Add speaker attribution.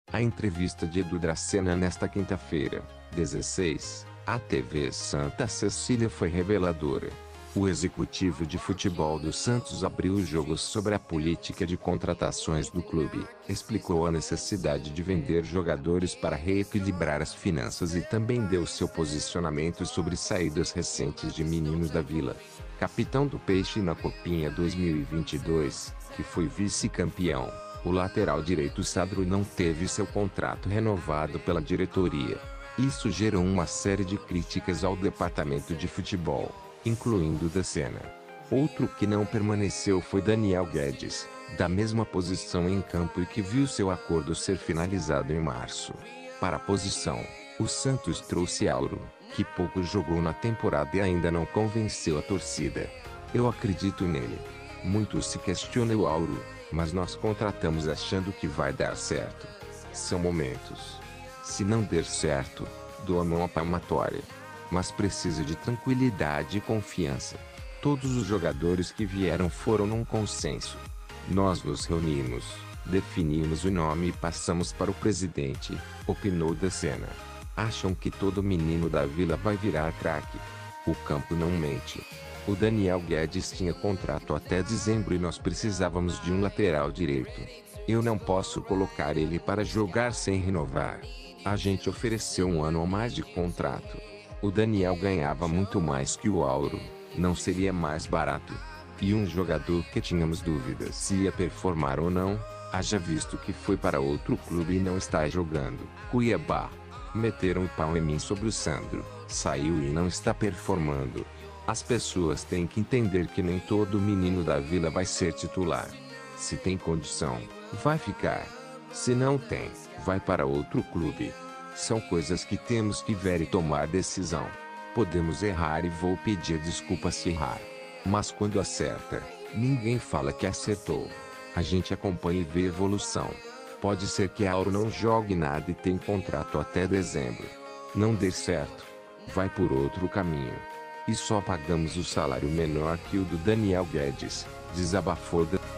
Speaker 1: A entrevista de Edu Dracena nesta quinta-feira, 16, à TV Santa Cecília foi reveladora. O executivo de futebol do Santos abriu o jogo sobre a política de contratações do clube, explicou a necessidade de vender jogadores para reequilibrar as finanças e também deu seu posicionamento sobre saídas recentes de meninos da Vila. Capitão do Peixe na Copinha 2022, que foi vice-campeão, o lateral direito Sandro não teve seu contrato renovado pela diretoria. Isso gerou uma série de críticas ao departamento de futebol, incluindo Dracena. Outro que não permaneceu foi Daniel Guedes, da mesma posição em campo e que viu seu acordo ser finalizado em março. Para a posição, o Santos trouxe Auro, que pouco jogou na temporada e ainda não convenceu a torcida. Eu acredito nele. Muito se questiona o Auro, mas nós contratamos achando que vai dar certo. São momentos. Se não der certo, dou a mão à palmatória. Mas precisa de tranquilidade e confiança. Todos os jogadores que vieram foram num consenso. Nós nos reunimos, definimos o nome e passamos para o presidente, opinou Dracena. Acham que todo menino da Vila vai virar craque. O campo não mente. O Daniel Guedes tinha contrato até dezembro e nós precisávamos de um lateral direito. Eu não posso colocar ele para jogar sem renovar. A gente ofereceu um ano a mais de contrato. O Daniel ganhava muito mais que o Auro, não seria mais barato. E um jogador que tínhamos dúvidas se ia performar ou não, haja visto que foi para outro clube e não está jogando. Cuiabá. Meteram o pau em mim sobre o Sandro, saiu e não está performando. As pessoas têm que entender que nem todo menino da Vila vai ser titular. Se tem condição, vai ficar. Se não tem, vai para outro clube. São coisas que temos que ver e tomar decisão. Podemos errar e vou pedir desculpa se errar. Mas quando acerta, ninguém fala que acertou. A gente acompanha e vê evolução. Pode ser que Auro não jogue nada e tenha contrato até dezembro. Não der certo, vai por outro caminho. E só pagamos o salário menor que o do Daniel Guedes, desabafou.